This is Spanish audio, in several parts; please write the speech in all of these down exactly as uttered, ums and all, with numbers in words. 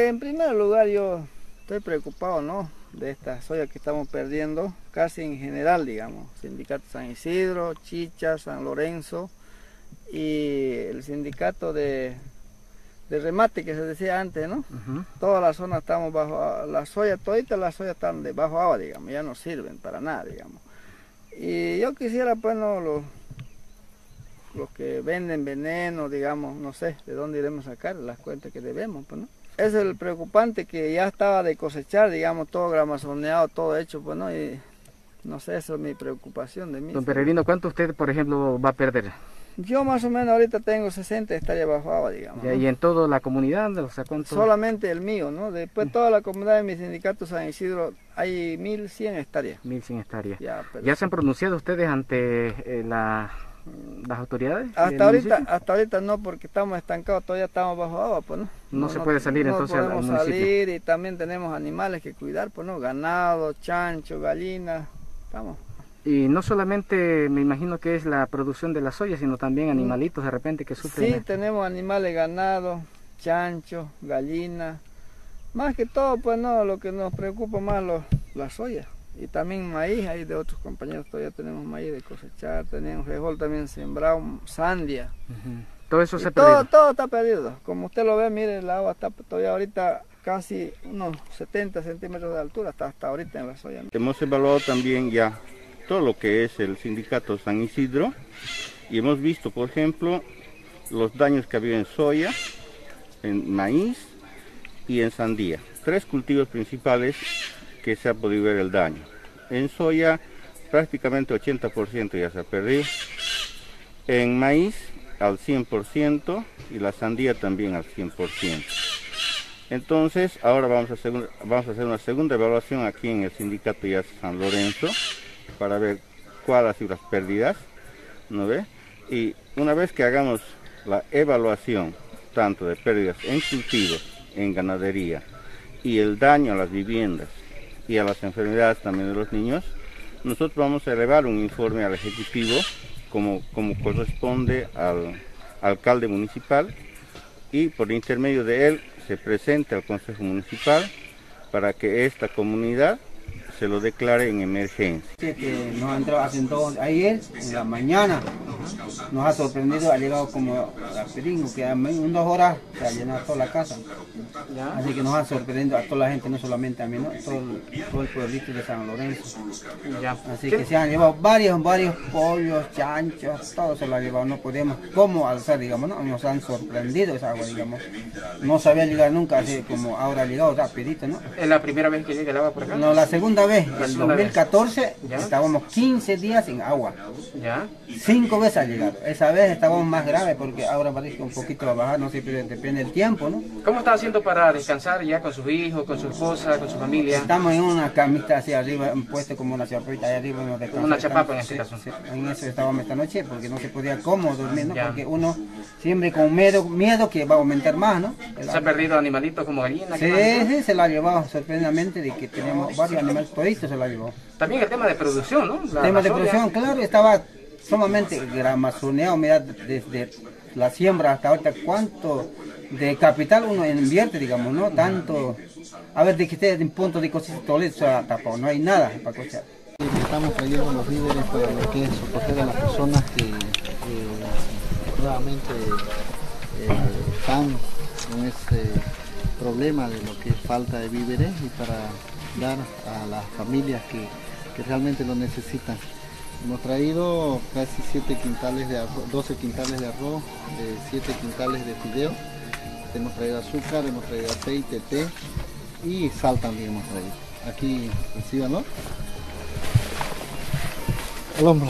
Eh, en primer lugar yo estoy preocupado, ¿no?, de esta soya que estamos perdiendo, casi en general, digamos, sindicato San Isidro, Chicha, San Lorenzo y el sindicato de, de remate que se decía antes, ¿no? Uh-huh. Toda la zona estamos bajo la soya, todita las soya están debajo agua, digamos, ya no sirven para nada, digamos. Y yo quisiera, pues, no, los, los que venden veneno, digamos, no sé de dónde iremos a sacar las cuentas que debemos, pues, ¿no? Es el preocupante que ya estaba de cosechar, digamos, todo gramazoneado, todo hecho, pues, ¿no? Y no sé, eso es mi preocupación de mí. Don Peregrino, ¿cuánto usted, por ejemplo, va a perder? Yo más o menos ahorita tengo sesenta hectáreas bajo agua, digamos. ¿Y, ¿no? ¿Y en toda la comunidad? O sea, ¿cuánto? Solamente el mío, ¿no? Después toda la comunidad de mi sindicato San Isidro hay mil cien hectáreas. mil cien hectáreas. Ya, pero... ¿Ya se han pronunciado ustedes ante eh, la... las autoridades? Hasta ahorita, hasta ahorita no, porque estamos estancados, todavía estamos bajo agua, pues no. No, no se no, puede salir no entonces al municipio. No podemos salir y también tenemos animales que cuidar, pues no, ganado, chancho, gallinas, estamos. Y no solamente me imagino que es la producción de la soya, sino también animalitos de repente que sufren. Sí, tenemos animales, ganado, chancho, gallinas, más que todo, pues no, lo que nos preocupa más los, la soya. Y también maíz, ahí de otros compañeros todavía tenemos maíz de cosechar, tenemos frijol también sembrado, sandia. Uh-huh. Todo eso se ha todo, perdido. Todo está perdido. Como usted lo ve, mire, el agua está todavía ahorita casi unos setenta centímetros de altura, hasta, hasta ahorita en la soya. Hemos evaluado también ya todo lo que es el sindicato San Isidro y hemos visto, por ejemplo, los daños que ha habido en soya, en maíz y en sandía. Tres cultivos principales que se ha podido ver el daño. En soya prácticamente ochenta por ciento ya se ha perdido, en maíz al cien por ciento y la sandía también al cien por ciento. Entonces ahora vamos a, hacer, vamos a hacer una segunda evaluación aquí en el sindicato ya San Lorenzo para ver cuáles han sido las pérdidas, ¿no ve? Y una vez que hagamos la evaluación tanto de pérdidas en cultivos, en ganadería y el daño a las viviendas y a las enfermedades también de los niños, nosotros vamos a elevar un informe al Ejecutivo como, como corresponde al alcalde municipal y por intermedio de él se presente al Consejo Municipal para que esta comunidad se lo declare en emergencia. Que nos ha entrado hace dos, ayer en la mañana, nos ha sorprendido, ha llegado como a Peringo, que en dos horas se ha llenado toda la casa. ¿Ya? Así que nos ha sorprendido a toda la gente, no solamente a mí, ¿no? todo, todo el pueblito de San Lorenzo. ¿Ya? Así que se han llevado varios, varios pollos, chanchos, todo se lo ha llevado, no podemos, ¿cómo alzar, digamos, no? Nos han sorprendido esa agua, digamos. No sabía llegar nunca, así como ahora ha llegado rapidito, ¿no? ¿Es la primera vez que llega el agua por acá? No, la segunda vez, en el dos mil catorce ¿Ya? Estábamos quince días sin agua. ¿Ya? Cinco veces ha llegado. Esa vez estábamos más graves porque ahora parece que un poquito va a bajar, no sé, depende del tiempo, ¿no? ¿Cómo está haciendo para descansar ya con sus hijos, con su esposa, con su familia? Estamos en una camita hacia arriba, un puesto como una chapita ahí arriba. Como una chapapa en este caso. Sí, en eso estábamos esta noche porque no se podía cómo dormir, ¿no? Ya. Porque uno siempre con miedo, miedo que va a aumentar más, ¿no? ¿Se ha perdido animalitos como gallinas? Sí, sí, se la ha llevado sorprendentemente de que tenemos varios animales, toditos se la llevó. También el tema de producción, ¿no? El tema de producción, claro, estaba sumamente gramazoneado, mira, desde la siembra hasta ahorita, cuánto de capital uno invierte, digamos, ¿no? Tanto, a ver, de que esté en punto de cosecha, todo se ha tapado, no hay nada para cosechar. Estamos trayendo los víveres para lo que es socorrer a las personas que eh, nuevamente eh, están con este problema de lo que es falta de víveres y para dar a las familias que, que realmente lo necesitan. Hemos traído casi siete quintales de arroz, doce quintales de arroz, eh, siete quintales de fideo. Hemos traído azúcar, hemos traído aceite, té y sal también hemos traído. Aquí, recíbanlo. El hombro.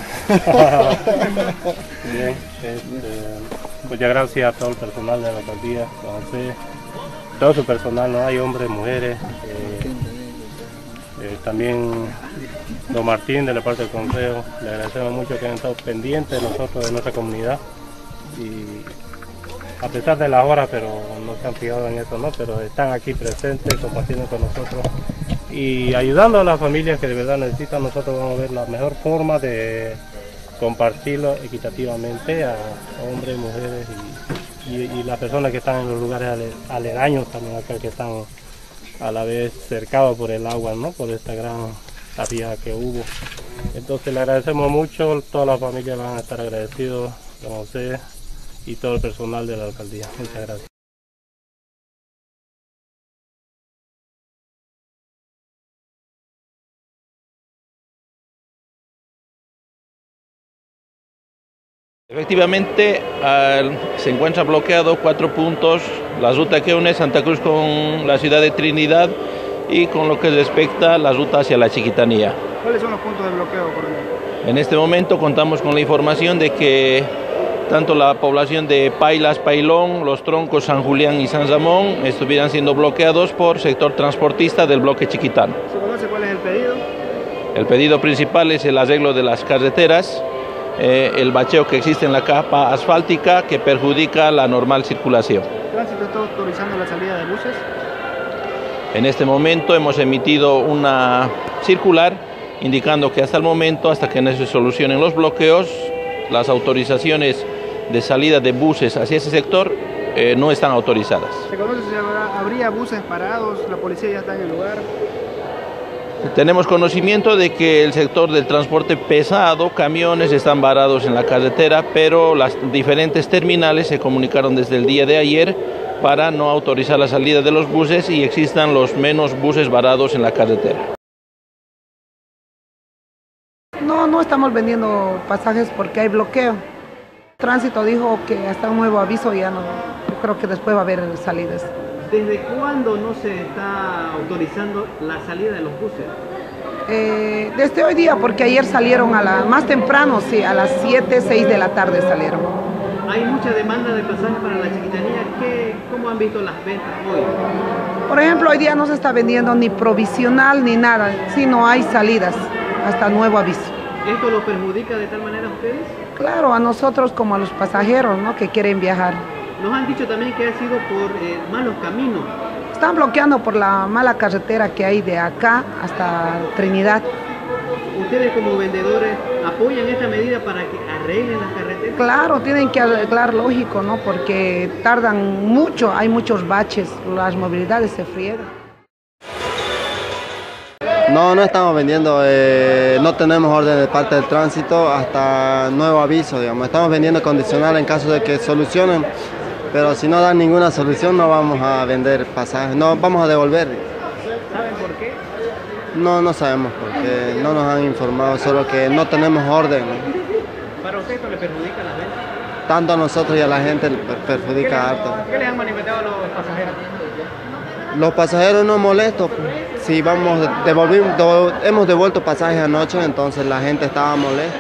Bien, este, muchas gracias a todo el personal de la alcaldía, don José, todo su personal, no hay hombres, mujeres, eh, eh, también don Martín de la parte del consejo, le agradecemos mucho que han estado pendientes de nosotros, de nuestra comunidad, y a pesar de las horas, pero no se han fijado en eso, ¿no? Pero están aquí presentes, compartiendo con nosotros y ayudando a las familias que de verdad necesitan. Nosotros vamos a ver la mejor forma de compartirlo equitativamente a hombres, mujeres y y, y las personas que están en los lugares ale, aledaños también acá, que están a la vez cercados por el agua, ¿no? Por esta gran tapia que hubo. Entonces le agradecemos mucho, todas las familias van a estar agradecidos, don José y todo el personal de la alcaldía. Muchas gracias. Efectivamente, uh, se encuentra bloqueado cuatro puntos, la ruta que une Santa Cruz con la ciudad de Trinidad y con lo que respecta a la ruta hacia la Chiquitanía. ¿Cuáles son los puntos de bloqueo, coronel? En este momento contamos con la información de que tanto la población de Pailas, Pailón, Los Troncos, San Julián y San Ramón estuvieran siendo bloqueados por sector transportista del bloque chiquitano. ¿Se conoce cuál es el pedido? El pedido principal es el arreglo de las carreteras, eh, el bacheo que existe en la capa asfáltica que perjudica la normal circulación. ¿El tránsito está autorizando la salida de buses? En este momento hemos emitido una circular indicando que hasta el momento, hasta que no se solucionen los bloqueos, las autorizaciones de salida de buses hacia ese sector eh, no están autorizadas. ¿Se conoce si habrá, habría buses parados? ¿La policía ya está en el lugar? Tenemos conocimiento de que el sector del transporte pesado, camiones están varados en la carretera, pero las diferentes terminales se comunicaron desde el día de ayer para no autorizar la salida de los buses y existan los menos buses varados en la carretera. No, no estamos vendiendo pasajes porque hay bloqueo. Tránsito dijo que hasta un nuevo aviso ya no, yo creo que después va a haber salidas. ¿Desde cuándo no se está autorizando la salida de los buses? Eh, desde hoy día, porque ayer salieron a la, más temprano, sí, a las siete, seis de la tarde salieron. Hay mucha demanda de pasajes para la Chiquitanía. ¿Qué, ¿Cómo han visto las ventas hoy? Por ejemplo, hoy día no se está vendiendo ni provisional ni nada, sino hay salidas hasta nuevo aviso. ¿Esto lo perjudica de tal manera a ustedes? Claro, a nosotros como a los pasajeros, ¿no?, que quieren viajar. Nos han dicho también que ha sido por eh, malos caminos. Están bloqueando por la mala carretera que hay de acá hasta Trinidad. ¿Ustedes como vendedores apoyan esta medida para que arreglen las carreteras? Claro, tienen que arreglar, lógico, ¿no?, porque tardan mucho, hay muchos baches, las movilidades se friegan. No, no estamos vendiendo, eh, no tenemos orden de parte del tránsito hasta nuevo aviso, digamos. Estamos vendiendo condicional en caso de que solucionen, pero si no dan ninguna solución no vamos a vender pasajes, no vamos a devolver. ¿Saben por qué? No, no sabemos porque no nos han informado, solo que no tenemos orden. ¿Para usted esto le perjudica las ventas? Tanto a nosotros y a la gente le perjudica harto. ¿Qué les han manifestado los pasajeros? Los pasajeros no molestos, si vamos, devolvimos, devol, hemos devuelto pasajes anoche, entonces la gente estaba molesta.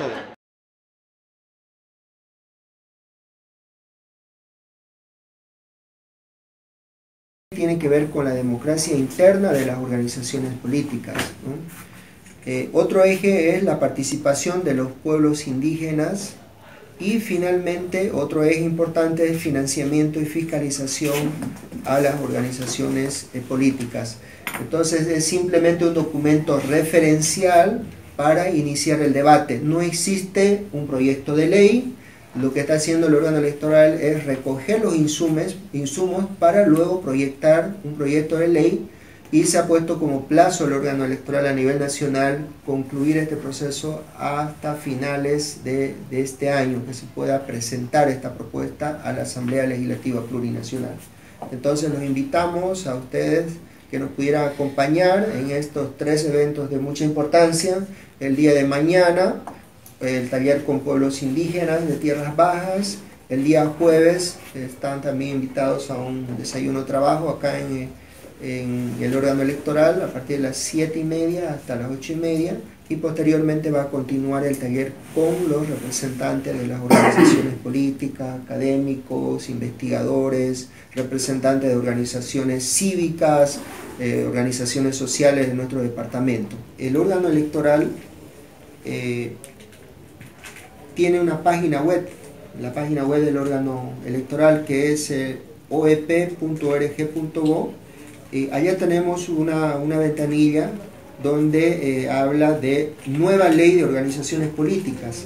Tiene que ver con la democracia interna de las organizaciones políticas, ¿no? Eh, otro eje es la participación de los pueblos indígenas y finalmente otro eje importante es financiamiento y fiscalización a las organizaciones eh, políticas. Entonces es simplemente un documento referencial para iniciar el debate. No existe un proyecto de ley. Lo que está haciendo el órgano electoral es recoger los insumos, insumos para luego proyectar un proyecto de ley, y se ha puesto como plazo el órgano electoral a nivel nacional concluir este proceso hasta finales de, de este año, que se pueda presentar esta propuesta a la Asamblea Legislativa Plurinacional. Entonces los invitamos a ustedes que nos pudieran acompañar en estos tres eventos de mucha importancia. El día de mañana, el taller con pueblos indígenas de tierras bajas. El día jueves están también invitados a un desayuno trabajo acá en, en el órgano electoral a partir de las siete y media hasta las ocho y media, y posteriormente va a continuar el taller con los representantes de las organizaciones políticas, académicos, investigadores, representantes de organizaciones cívicas, eh, organizaciones sociales de nuestro departamento. El órgano electoral eh, tiene una página web, la página web del órgano electoral, que es eh, o e p punto org punto go. Eh, allá tenemos una, una ventanilla donde eh, habla de nueva ley de organizaciones políticas.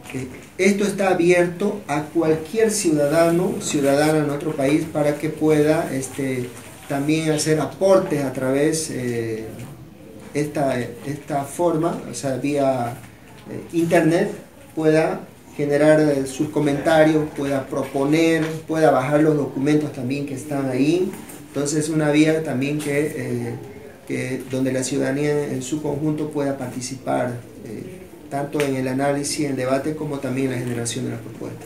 Eh, esto está abierto a cualquier ciudadano, ciudadana en nuestro país para que pueda este, también hacer aportes a través de eh, esta, esta forma, o sea, vía eh, internet, pueda generar eh, sus comentarios, pueda proponer, pueda bajar los documentos también que están ahí. Entonces es una vía también que, eh, que donde la ciudadanía en su conjunto pueda participar eh, tanto en el análisis, en el debate, como también en la generación de las propuestas.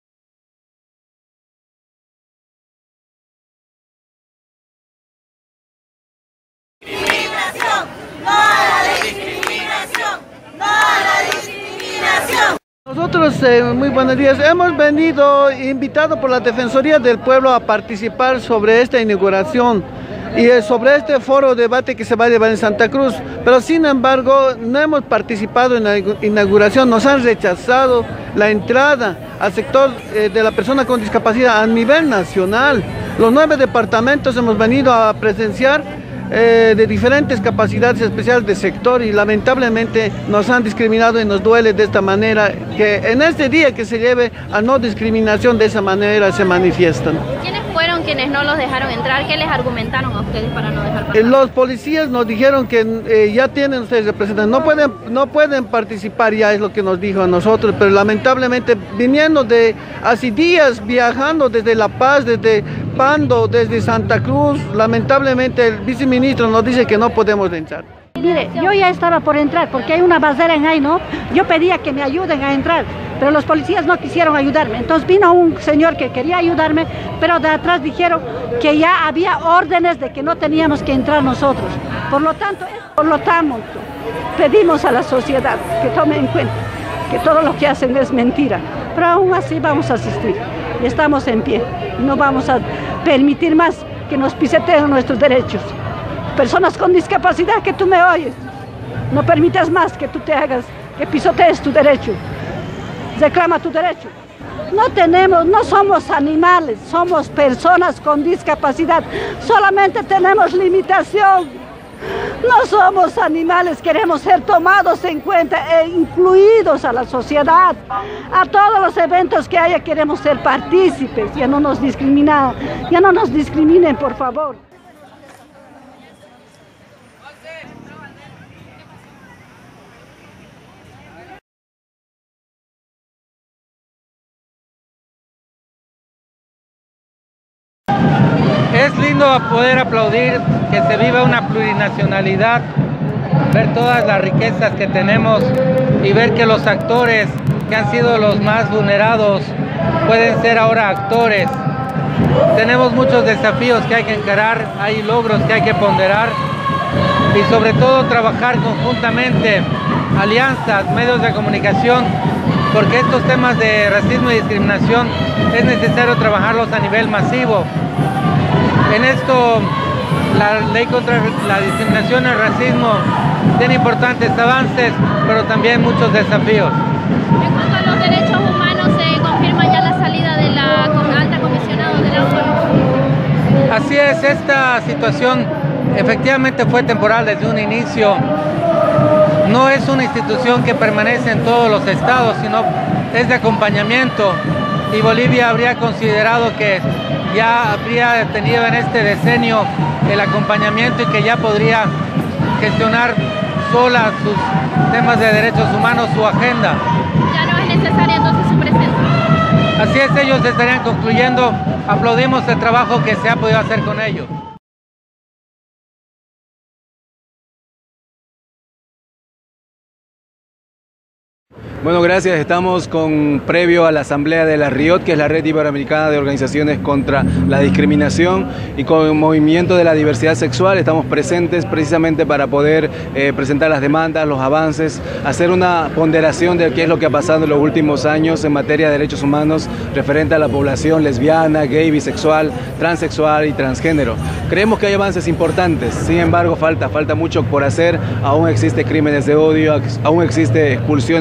Discriminación, no a la discriminación, no a la discriminación. Nosotros, eh, muy buenos días, hemos venido invitados por la Defensoría del Pueblo a participar sobre esta inauguración y sobre este foro de debate que se va a llevar en Santa Cruz, pero sin embargo no hemos participado en la inauguración, nos han rechazado la entrada al sector eh, de la persona con discapacidad a nivel nacional. Los nueve departamentos hemos venido a presenciar eh, de diferentes capacidades especiales de sector y lamentablemente nos han discriminado y nos duele de esta manera, que en este día que se lleve a no discriminación de esa manera se manifiestan. ¿Fueron quienes no los dejaron entrar? ¿Qué les argumentaron a ustedes para no dejar pasar? Los policías nos dijeron que eh, ya tienen ustedes representantes, no pueden, no pueden participar, ya es lo que nos dijo a nosotros, pero lamentablemente viniendo de hace días, viajando desde La Paz, desde Pando, desde Santa Cruz, lamentablemente el viceministro nos dice que no podemos entrar. Mire, yo ya estaba por entrar porque hay una barrera en ahí, ¿no? Yo pedía que me ayuden a entrar, pero los policías no quisieron ayudarme. Entonces vino un señor que quería ayudarme, pero de atrás dijeron que ya había órdenes de que no teníamos que entrar nosotros. Por lo tanto, por lo tanto, pedimos a la sociedad que tome en cuenta que todo lo que hacen es mentira, pero aún así vamos a asistir y estamos en pie. No vamos a permitir más que nos pisoteen nuestros derechos. Personas con discapacidad, que tú me oyes, no permitas más que tú te hagas, que pisotees tu derecho, reclama tu derecho. No tenemos, no somos animales, somos personas con discapacidad, solamente tenemos limitación. No somos animales, queremos ser tomados en cuenta e incluidos a la sociedad. A todos los eventos que haya queremos ser partícipes, ya no nos discriminan, ya no nos discriminen, por favor. Es lindo poder aplaudir que se viva una plurinacionalidad, ver todas las riquezas que tenemos y ver que los actores que han sido los más vulnerados pueden ser ahora actores. Tenemos muchos desafíos que hay que encarar, hay logros que hay que ponderar y sobre todo trabajar conjuntamente, alianzas, medios de comunicación, porque estos temas de racismo y discriminación es necesario trabajarlos a nivel masivo. En esto, la ley contra la discriminación y el racismo tiene importantes avances, pero también muchos desafíos. En cuanto a los derechos humanos, ¿se confirma ya la salida de la alta comisionada de la ONU? Así es, esta situación efectivamente fue temporal desde un inicio. No es una institución que permanece en todos los estados, sino es de acompañamiento. Y Bolivia habría considerado que ya habría tenido en este decenio el acompañamiento y que ya podría gestionar sola sus temas de derechos humanos, su agenda. Ya no es necesaria entonces su presencia. Así es, ellos estarían concluyendo, aplaudimos el trabajo que se ha podido hacer con ellos. Bueno, gracias. Estamos con previo a la asamblea de la RIOT, que es la Red Iberoamericana de Organizaciones contra la Discriminación, y con el movimiento de la diversidad sexual estamos presentes precisamente para poder eh, presentar las demandas, los avances, hacer una ponderación de qué es lo que ha pasado en los últimos años en materia de derechos humanos referente a la población lesbiana, gay, bisexual, transexual y transgénero. Creemos que hay avances importantes, sin embargo falta, falta mucho por hacer. Aún existen crímenes de odio, aún existen expulsiones en las familias,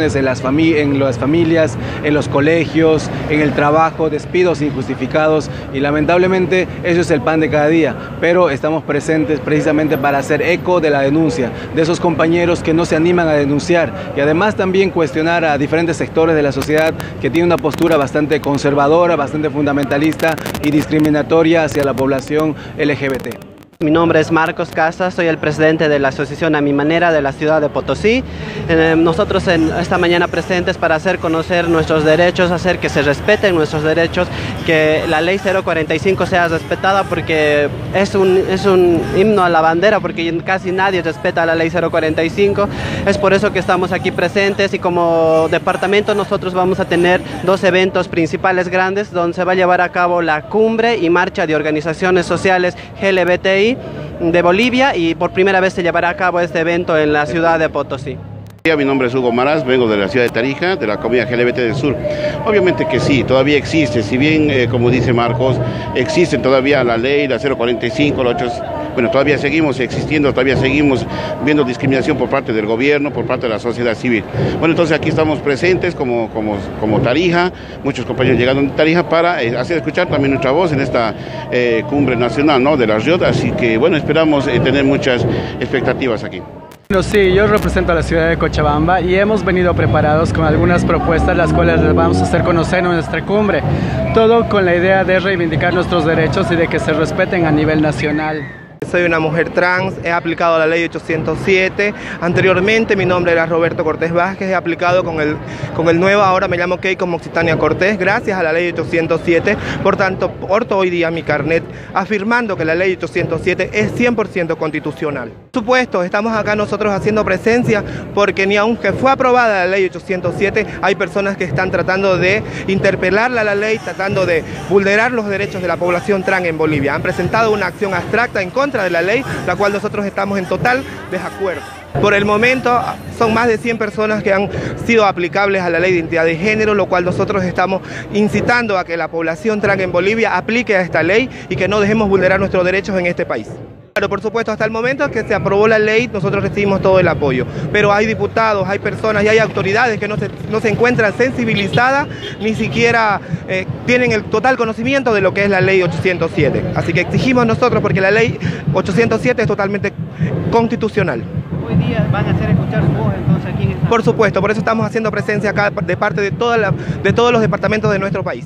fami en las familias, en los colegios, en el trabajo, despidos injustificados, y lamentablemente eso es el pan de cada día, pero estamos presentes precisamente para hacer eco de la denuncia, de esos compañeros que no se animan a denunciar, y además también cuestionar a diferentes sectores de la sociedad que tienen una postura bastante conservadora, bastante fundamentalista y discriminatoria hacia la población L G B T. Mi nombre es Marcos Casas, soy el presidente de la asociación A Mi Manera de la ciudad de Potosí. Eh, nosotros en esta mañana presentes para hacer conocer nuestros derechos, hacer que se respeten nuestros derechos, que la ley cero cuarenta y cinco sea respetada, porque es un, es un himno a la bandera, porque casi nadie respeta la ley cero cuarenta y cinco. Es por eso que estamos aquí presentes, y como departamento nosotros vamos a tener dos eventos principales grandes donde se va a llevar a cabo la cumbre y marcha de organizaciones sociales L G B T I de Bolivia, y por primera vez se llevará a cabo este evento en la ciudad de Potosí. Mi nombre es Hugo Maraz, vengo de la ciudad de Tarija, de la comunidad L G B T del sur. Obviamente que sí, todavía existe, si bien, eh, como dice Marcos, existen todavía la ley, la cero cuarenta y cinco, la ocho, bueno, todavía seguimos existiendo, todavía seguimos viendo discriminación por parte del gobierno, por parte de la sociedad civil. Bueno, entonces aquí estamos presentes como, como, como Tarija, muchos compañeros llegaron de Tarija para eh, hacer escuchar también nuestra voz en esta eh, cumbre nacional, ¿no?, de la Riot, así que bueno, esperamos eh, tener muchas expectativas aquí. Bueno, sí, yo represento a la ciudad de Cochabamba y hemos venido preparados con algunas propuestas, las cuales les vamos a hacer conocer en nuestra cumbre. Todo con la idea de reivindicar nuestros derechos y de que se respeten a nivel nacional. Soy una mujer trans, he aplicado la ley ochocientos siete, anteriormente mi nombre era Roberto Cortés Vázquez, he aplicado con el, con el nuevo, ahora me llamo Keiko Moxitania Cortés, gracias a la ley ochocientos siete, por tanto, porto hoy día mi carnet afirmando que la ley ochocientos siete es cien por ciento constitucional. Por supuesto, estamos acá nosotros haciendo presencia porque ni aunque fue aprobada la ley ochocientos siete, hay personas que están tratando de interpelarla a la ley, tratando de vulnerar los derechos de la población trans en Bolivia. Han presentado una acción abstracta en contra de la ley, la cual nosotros estamos en total desacuerdo. Por el momento son más de cien personas que han sido aplicables a la ley de identidad de género, lo cual nosotros estamos incitando a que la población trans en Bolivia aplique a esta ley y que no dejemos vulnerar nuestros derechos en este país. Claro, por supuesto, hasta el momento que se aprobó la ley, nosotros recibimos todo el apoyo, pero hay diputados, hay personas y hay autoridades que no se, no se encuentran sensibilizadas, ni siquiera eh, tienen el total conocimiento de lo que es la ley ochocientos siete. Así que exigimos nosotros, porque la ley ochocientos siete es totalmente constitucional. Hoy día van a hacer escuchar su voz entonces aquí en esta... Por supuesto, por eso estamos haciendo presencia acá de parte de, toda la, de todos los departamentos de nuestro país.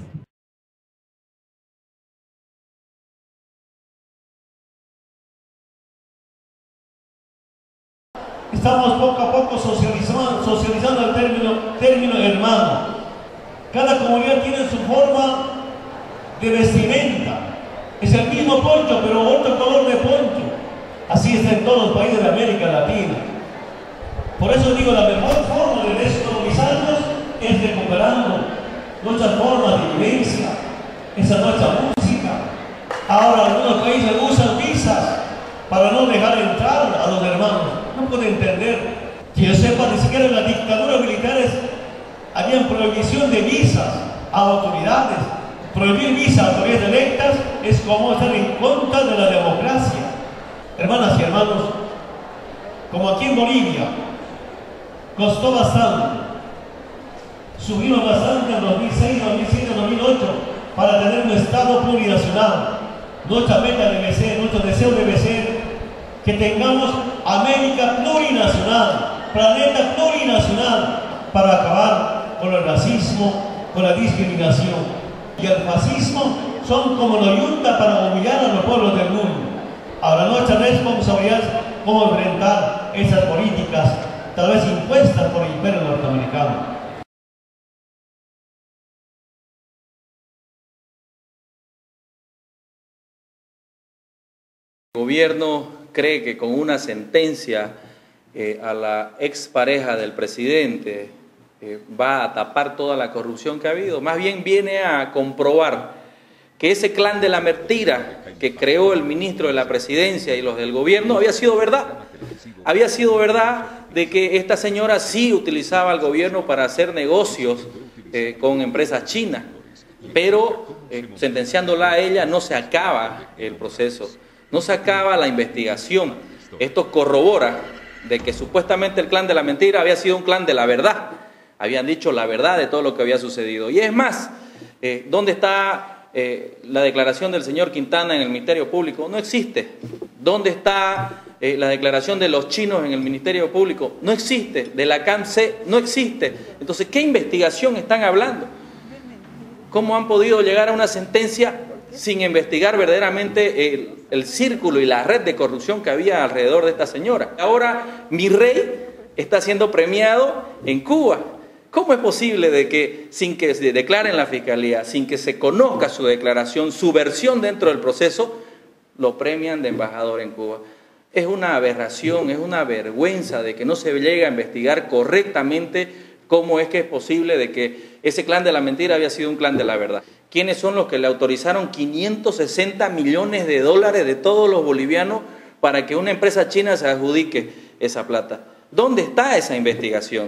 Estamos poco a poco socializando, socializando el término, término hermano. Cada comunidad tiene su forma de vestimenta. Es el mismo poncho, pero otro color de poncho. Así es en todos los países de América Latina. Por eso digo, la mejor forma de descolonizarnos es recuperando nuestras formas de vivencia, esa nuestra música. Ahora algunos países usan visas para no dejar entrar a los hermanos. No puedo entender, que yo sepa, ni siquiera en las dictaduras militares habían prohibición de visas a autoridades. Prohibir visas a autoridades electas es como estar en contra de la democracia. Hermanas y hermanos, como aquí en Bolivia, costó bastante, subimos bastante en dos mil seis, dos mil siete, dos mil ocho para tener un Estado plurinacional. Nuestra meta debe ser, nuestro deseo debe ser que tengamos América plurinacional, planeta plurinacional, para acabar con el racismo, con la discriminación. Y el fascismo son como los yuntas para humillar a los pueblos del mundo. Ahora nuestra responsabilidad es cómo enfrentar esas políticas, tal vez impuestas por el imperio norteamericano. El gobierno cree que con una sentencia eh, a la expareja del presidente eh, va a tapar toda la corrupción que ha habido. Más bien viene a comprobar que ese clan de la mentira que creó el ministro de la presidencia y los del gobierno había sido verdad. Había sido verdad de que esta señora sí utilizaba al gobierno para hacer negocios eh, con empresas chinas, pero eh, sentenciándola a ella no se acaba el proceso. No se acaba la investigación. Esto corrobora de que supuestamente el clan de la mentira había sido un clan de la verdad. habían dicho la verdad de todo lo que había sucedido. Y es más, eh, ¿dónde está eh, la declaración del señor Quintana en el Ministerio Público? No existe. ¿Dónde está eh, la declaración de los chinos en el Ministerio Público? No existe. De la C A M C no existe. Entonces, ¿qué investigación están hablando? ¿Cómo han podido llegar a una sentencia sin investigar verdaderamente el, el círculo y la red de corrupción que había alrededor de esta señora? Ahora mi rey está siendo premiado en Cuba. ¿Cómo es posible de que sin que se declare en la Fiscalía, sin que se conozca su declaración, su versión dentro del proceso, lo premian de embajador en Cuba? Es una aberración, es una vergüenza de que no se llegue a investigar correctamente cómo es que es posible de que ese clan de la mentira había sido un clan de la verdad. ¿Quiénes son los que le autorizaron quinientos sesenta millones de dólares de todos los bolivianos para que una empresa china se adjudique esa plata? ¿Dónde está esa investigación?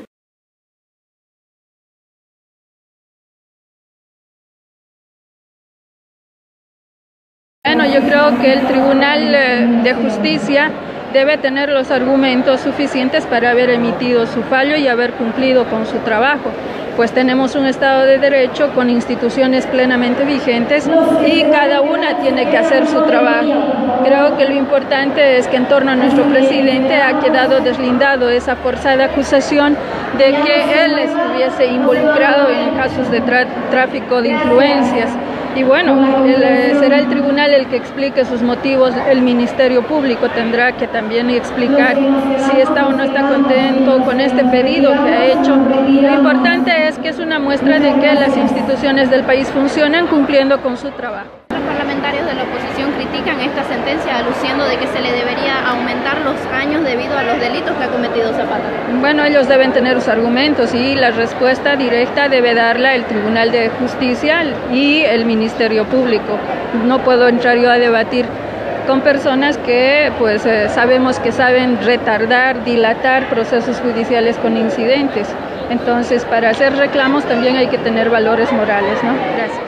Bueno, yo creo que el Tribunal de Justicia debe tener los argumentos suficientes para haber emitido su fallo y haber cumplido con su trabajo, pues tenemos un Estado de Derecho con instituciones plenamente vigentes y cada una tiene que hacer su trabajo. Creo que lo importante es que en torno a nuestro presidente ha quedado deslindado esa forzada acusación de que él estuviese involucrado en casos de tráfico de influencias. Y bueno, el, eh, será el tribunal el que explique sus motivos, el Ministerio Público tendrá que también explicar si está o no está contento con este pedido que ha hecho. Lo importante es que es una muestra de que las instituciones del país funcionan cumpliendo con su trabajo. Los parlamentarios de la oposición critican esta sentencia aluciendo de que se le debería aumentar los años debido a los delitos que ha cometido Zapata. Bueno, ellos deben tener sus argumentos y la respuesta directa debe darla el Tribunal de Justicia y el Ministerio Público. No puedo entrar yo a debatir con personas que pues eh, sabemos que saben retardar, dilatar procesos judiciales con incidentes. Entonces, para hacer reclamos también hay que tener valores morales, ¿no? Gracias.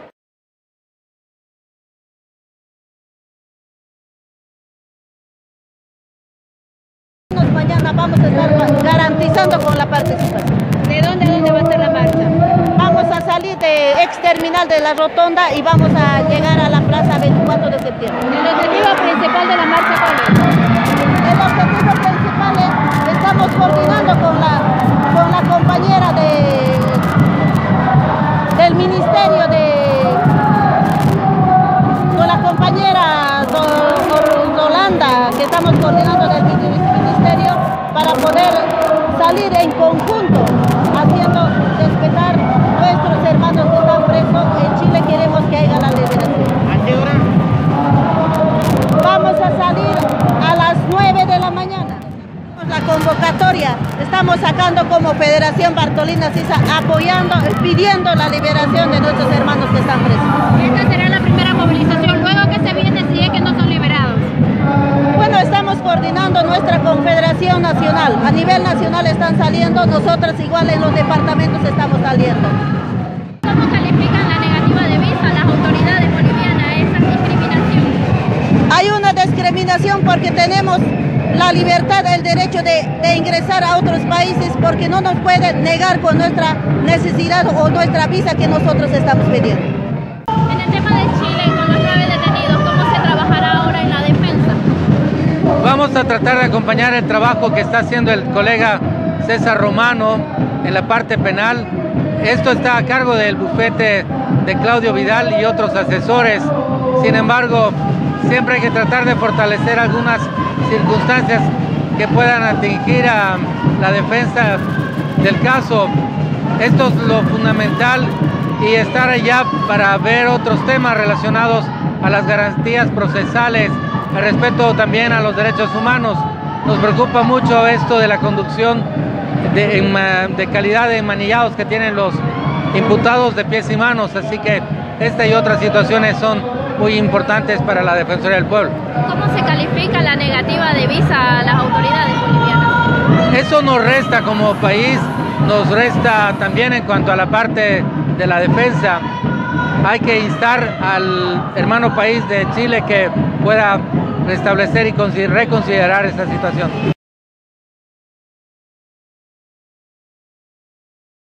Mañana vamos a estar garantizando con la participación. ¿De dónde, dónde va a ser la marcha? Vamos a salir de ex terminal de la Rotonda y vamos a llegar a la plaza veinticuatro de septiembre. ¿El objetivo principal de la marcha cuál es? El objetivo principal es, estamos coordinando con la, con la compañera de, del Ministerio de, con la compañera Rolanda, que estamos coordinando del Ministerio para poder salir en conjunto, haciendo respetar nuestros hermanos que están presos. En Chile queremos que haya la liberación. ¿A qué hora? Vamos a salir a las nueve de la mañana. La convocatoria estamos sacando como Federación Bartolina Sisa, apoyando, pidiendo la liberación de nuestros hermanos que están presos. Esta será la primera movilización, luego que se viene si es que no son liberados. Bueno, estamos coordinando nuestra Confederación Nacional. A nivel nacional están saliendo, nosotros igual en los departamentos estamos saliendo. ¿Cómo califican la negativa de visa a las autoridades bolivianas a esa discriminación? Hay una discriminación porque tenemos la libertad, el derecho de, de ingresar a otros países, porque no nos pueden negar por nuestra necesidad o nuestra visa que nosotros estamos pidiendo. En el tema de Chile, con los nueve detenidos, ¿cómo se trabajará ahora en la defensa? Vamos a tratar de acompañar el trabajo que está haciendo el colega César Romano en la parte penal. Esto está a cargo del bufete de Claudio Vidal y otros asesores. Sin embargo, siempre hay que tratar de fortalecer algunas circunstancias que puedan atingir a la defensa del caso. Esto es lo fundamental y estar allá para ver otros temas relacionados a las garantías procesales, al respeto también a los derechos humanos. Nos preocupa mucho esto de la conducción de, de calidad de enmanillados que tienen los imputados de pies y manos, así que esta y otras situaciones son muy importantes para la Defensoría del Pueblo. ¿Cómo se califica la negativa de visa a las autoridades bolivianas? Eso nos resta como país, nos resta también en cuanto a la parte de la defensa. Hay que instar al hermano país de Chile que pueda restablecer y reconsiderar esta situación.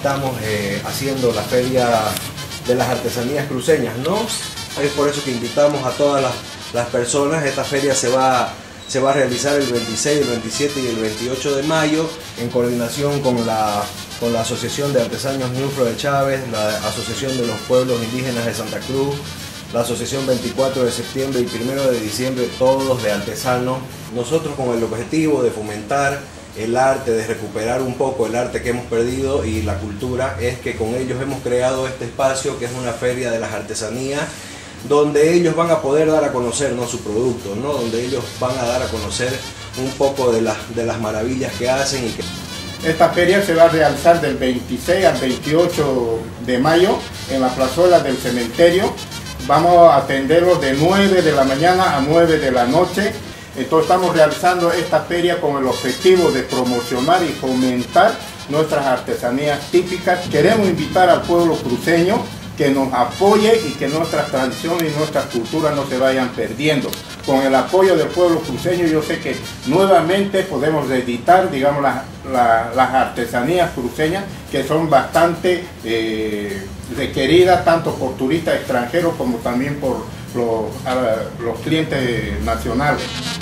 estamos eh, haciendo la Feria de las Artesanías Cruceñas, ¿no? Es por eso que invitamos a todas las, las personas. Esta feria se va, se va a realizar el veintiséis, el veintisiete y el veintiocho de mayo en coordinación con la, con la Asociación de Artesanos Ñuflo de Chávez, la Asociación de los Pueblos Indígenas de Santa Cruz, la Asociación veinticuatro de septiembre y primero de diciembre, todos de artesanos. Nosotros con el objetivo de fomentar el arte, de recuperar un poco el arte que hemos perdido y la cultura, es que con ellos hemos creado este espacio que es una feria de las artesanías, donde ellos van a poder dar a conocer, ¿no?, su producto, ¿no?, donde ellos van a dar a conocer un poco de las, de las maravillas que hacen. Y que... Esta feria se va a realizar del veintiséis al veintiocho de mayo en la plazuela del cementerio. Vamos a atenderlos de nueve de la mañana a nueve de la noche. Entonces estamos realizando esta feria con el objetivo de promocionar y fomentar nuestras artesanías típicas. Queremos invitar al pueblo cruceño que nos apoye y que nuestras tradiciones y nuestras culturas no se vayan perdiendo. Con el apoyo del pueblo cruceño yo sé que nuevamente podemos reeditar, digamos, la, la, las artesanías cruceñas, que son bastante eh, requeridas tanto por turistas extranjeros como también por los, uh, los clientes nacionales.